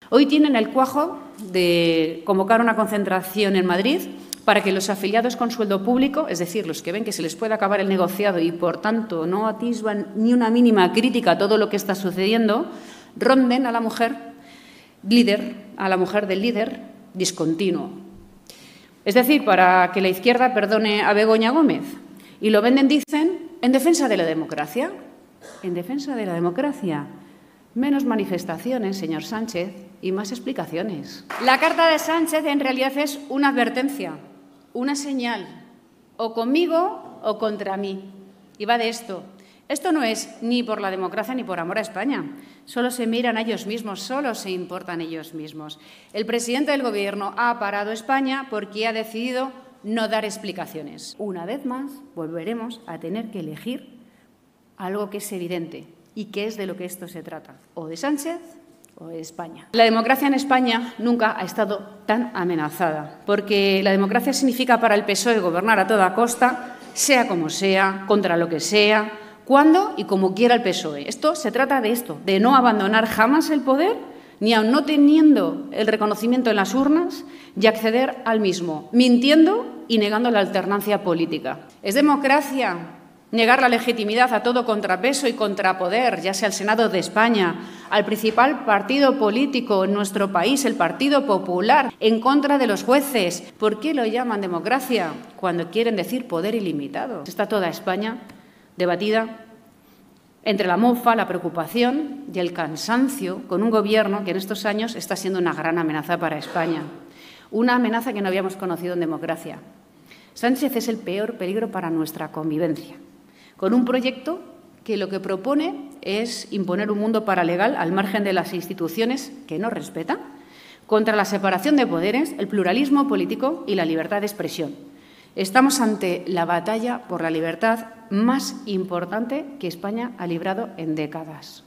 Hoy tienen el cuajo de convocar una concentración en Madrid para que los afiliados con sueldo público, es decir, los que ven que se les puede acabar el negociado y, por tanto, no atisban ni una mínima crítica a todo lo que está sucediendo, ronden a la mujer líder, a la mujer del líder discontinuo. Es decir, para que la izquierda perdone a Begoña Gómez. Y lo venden, dicen, en defensa de la democracia. En defensa de la democracia. Menos manifestaciones, señor Sánchez, y más explicaciones. La carta de Sánchez en realidad es una advertencia, una señal, o conmigo o contra mí. Y va de esto. Esto no es ni por la democracia ni por amor a España. Solo se miran a ellos mismos, solo se importan ellos mismos. El presidente del Gobierno ha parado España porque ha decidido no dar explicaciones. Una vez más, volveremos a tener que elegir algo que es evidente y que es de lo que esto se trata, o de Sánchez o de España. La democracia en España nunca ha estado tan amenazada, porque la democracia significa para el PSOE gobernar a toda costa, sea como sea, contra lo que sea, cuando y como quiera el PSOE. Esto se trata de esto, de no abandonar jamás el poder, ni aun no teniendo el reconocimiento en las urnas, y acceder al mismo, mintiendo y negando la alternancia política. Es democracia negar la legitimidad a todo contrapeso y contrapoder, ya sea al Senado de España, al principal partido político en nuestro país, el Partido Popular, en contra de los jueces. ¿Por qué lo llaman democracia cuando quieren decir poder ilimitado? Está toda España debatida entre la mofa, la preocupación y el cansancio con un Gobierno que en estos años está siendo una gran amenaza para España, una amenaza que no habíamos conocido en democracia. Sánchez es el peor peligro para nuestra convivencia, con un proyecto que lo que propone es imponer un mundo paralegal al margen de las instituciones que no respeta, contra la separación de poderes, el pluralismo político y la libertad de expresión. Estamos ante la batalla por la libertad más importante que España ha librado en décadas.